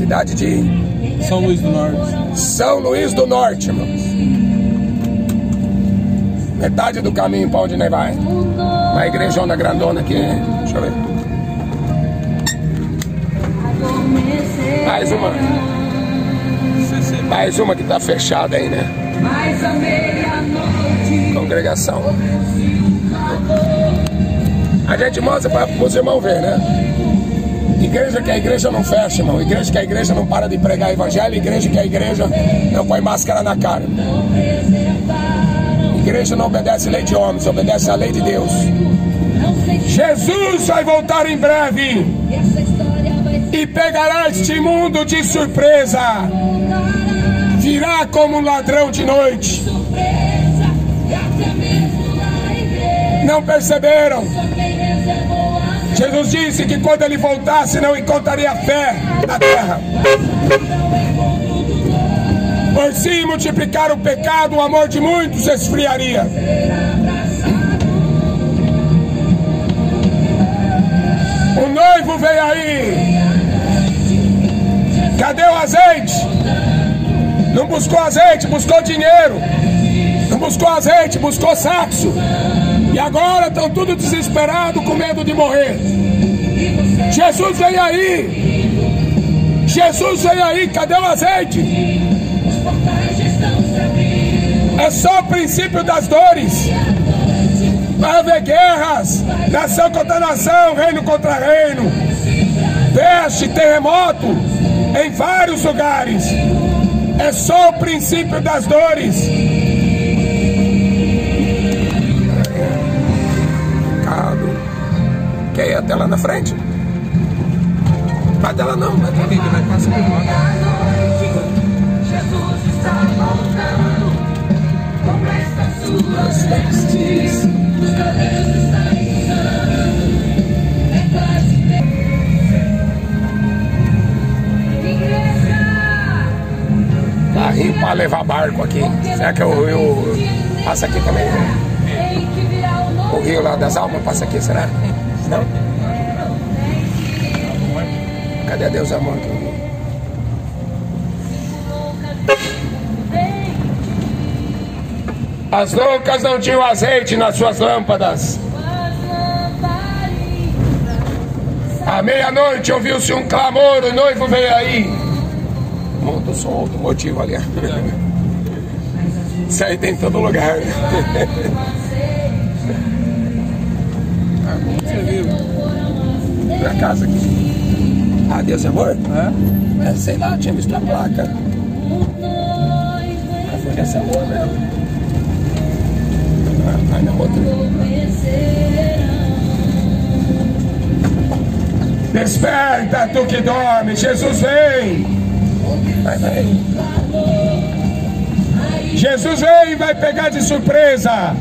cidade de São Luís do Norte. São Luís do Norte, irmãos. Metade do caminho para onde nós vai. Uma igrejona grandona aqui. Deixa eu ver. Mais uma que tá fechada aí, né? Congregação. A gente mostra para os irmãos ver, né? Igreja que a igreja não fecha, irmão. Igreja que a igreja não para de pregar evangelho. Igreja que a igreja não põe máscara na cara. Igreja não obedece a lei de homens, obedece a lei de Deus. Jesus vai voltar em breve e pegará este mundo de surpresa. Virá como um ladrão de noite. Não perceberam? Jesus disse que quando ele voltasse não encontraria fé na terra. Por se multiplicar o pecado, o amor de muitos esfriaria. O noivo veio aí. Cadê o azeite? Não buscou azeite, buscou dinheiro. Não buscou azeite, buscou sexo. E agora estão tudo desesperados com medo de morrer. Jesus veio aí. Jesus veio aí, cadê o azeite? É só o princípio das dores. Vai haver guerras, nação contra nação, reino contra reino, peste, terremoto em vários lugares. É só o princípio das dores. Quer ir até lá na frente? Vai até lá não, vai até ali, vai passar por lá. Jesus está voltando, com estas suas vestes, os cabelos estão inchando, é quase igreja. Carrinho para levar barco aqui. Será que o rio passa aqui também? O rio lá das almas passa aqui, será? Não? Cadê Deus amor? As loucas não tinham azeite nas suas lâmpadas. À meia-noite ouviu-se um clamor, o noivo veio aí. Monta o som automotivo ali. Isso aí tem em todo lugar. Você viu? Pra casa aqui. Ah, Deus é amor? É, sei lá, tinha visto a placa. Foi essa amor mesmo. Vai na outra. Desperta, tu que dorme, Jesus vem. Vai. Jesus vem e vai pegar de surpresa.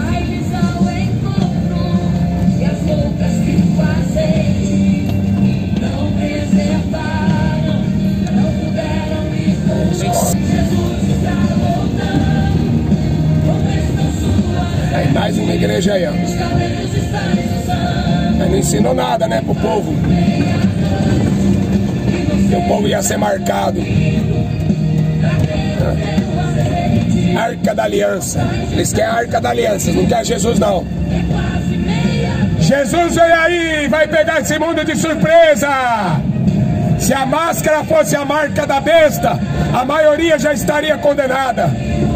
Aí mais uma igreja aí, ó. Mas não ensinou nada, né, pro povo. Que o povo ia ser marcado. Arca da Aliança. Eles querem a Arca da Aliança, não quer Jesus não. Jesus vem aí, vai pegar esse mundo de surpresa. Se a máscara fosse a marca da besta, a maioria já estaria condenada.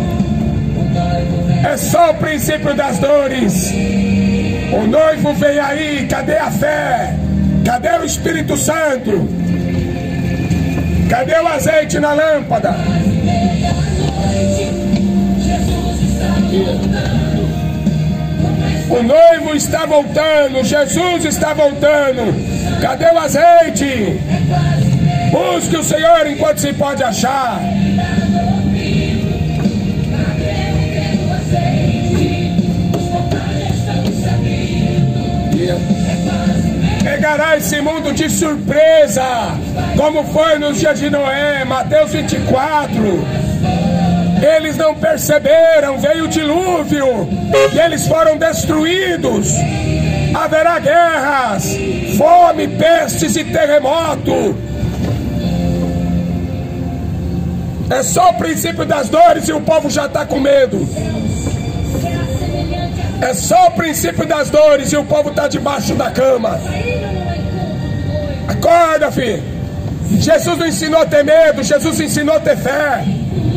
É só o princípio das dores. O noivo vem aí, cadê a fé? Cadê o Espírito Santo? Cadê o azeite na lâmpada? O noivo está voltando, Jesus está voltando. Cadê o azeite? Busque o Senhor enquanto se pode achar. Pegará esse mundo de surpresa, como foi nos dias de Noé, Mateus 24. Eles não perceberam, veio o dilúvio e eles foram destruídos. Haverá guerras, fome, pestes e terremoto. É só o princípio das dores e o povo já está com medo. É só o princípio das dores e o povo está debaixo da cama. Acorda, filho. Jesus não ensinou a ter medo, Jesus ensinou a ter fé.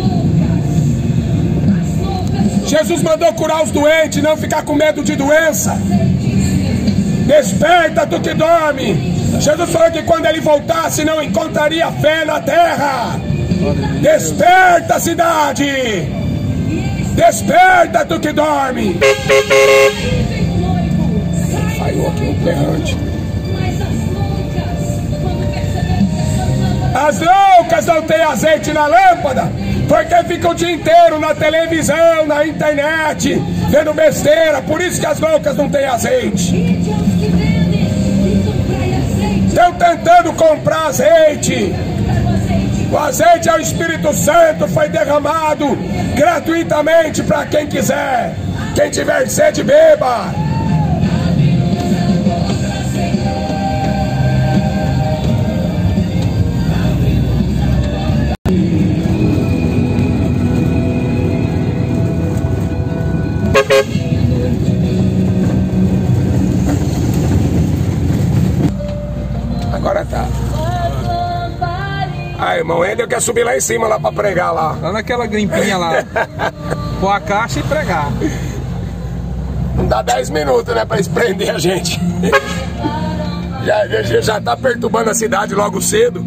Jesus mandou curar os doentes, não ficar com medo de doença. Desperta, tu que dorme. Jesus falou que quando ele voltasse não encontraria fé na terra. Desperta, cidade. Desperta, tu que dorme. Falhou aqui um berrante. As loucas não têm azeite na lâmpada, porque ficam o dia inteiro na televisão, na internet, vendo besteira. Por isso que as loucas não têm azeite. Estão tentando comprar azeite. O azeite é o Espírito Santo, foi derramado gratuitamente para quem quiser. Quem tiver sede, beba. Agora tá. Aí, irmão, ainda quer subir lá em cima lá pra pregar lá. Lá naquela grimpinha lá. Pôr a caixa e pregar. Não dá 10 minutos, né, pra eles prender a gente. já tá perturbando a cidade logo cedo.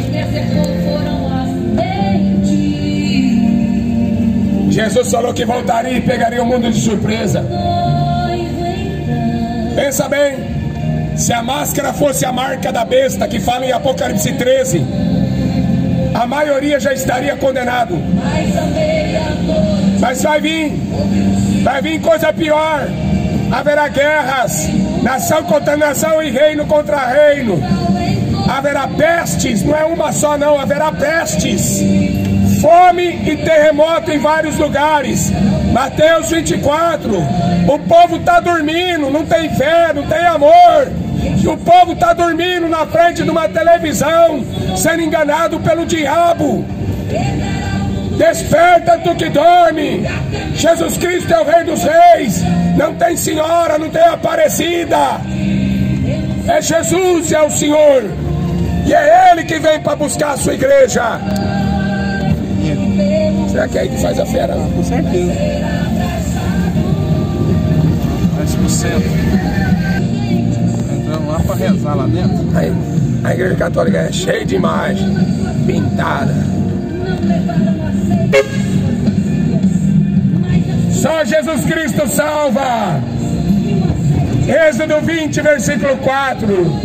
Jesus falou que voltaria e pegaria o mundo de surpresa. Pensa bem. Se a máscara fosse a marca da besta que fala em Apocalipse 13, a maioria já estaria condenado. Mas vai vir coisa pior. Haverá guerras, nação contra nação e reino contra reino. Haverá pestes, não é uma só não, haverá pestes, fome e terremoto em vários lugares. Mateus 24. O povo está dormindo, não tem fé, não tem amor. O povo está dormindo na frente de uma televisão, sendo enganado pelo diabo. Desperta, tu que dorme. Jesus Cristo é o Rei dos Reis. Não tem senhora, não tem aparecida. É Jesus, é o Senhor. E é Ele que vem para buscar a sua igreja. Será que é aí que faz a fera? Com certeza. 10%. Lá para rezar lá dentro. Aí, a igreja católica é cheia de imagem pintada. Só Jesus Cristo salva. Êxodo 20, versículo 4.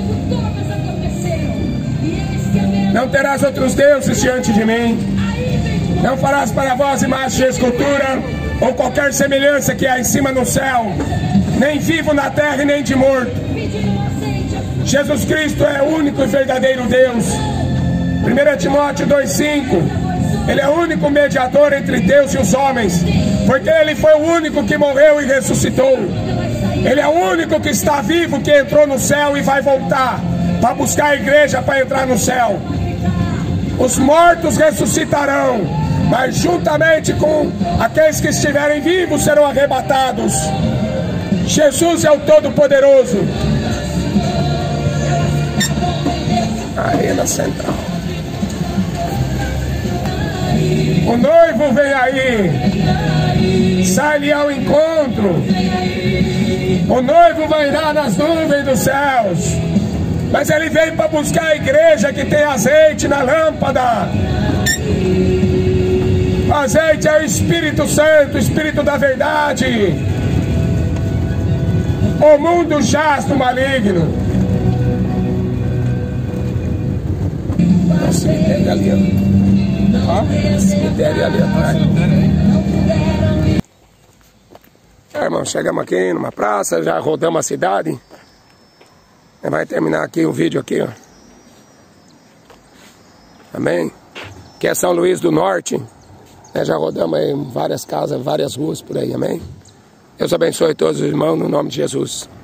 Não terás outros deuses diante de mim. Não farás para vós imagem de escultura ou qualquer semelhança que há em cima no céu, nem vivo na terra e nem de morto. Jesus Cristo é o único e verdadeiro Deus. 1 Timóteo 2,5. Ele é o único mediador entre Deus e os homens, porque Ele foi o único que morreu e ressuscitou. Ele é o único que está vivo, que entrou no céu e vai voltar para buscar a igreja para entrar no céu. Os mortos ressuscitarão, mas juntamente com aqueles que estiverem vivos serão arrebatados. Jesus é o Todo-Poderoso. Arena Central. O noivo vem aí. Sai-lhe ao encontro. O noivo vai dar nas nuvens dos céus. Mas ele veio para buscar a igreja que tem azeite na lâmpada. O azeite é o Espírito Santo, o Espírito da verdade. O mundo jaz no maligno. O cemitério ali, ó. Cemitério ali atrás. Irmão, chegamos aqui numa praça, já rodamos a cidade. Vai terminar aqui o vídeo aqui, ó. Amém? Aqui é São Luís do Norte. Já rodamos aí várias casas, várias ruas por aí, amém? Deus abençoe todos os irmãos no nome de Jesus.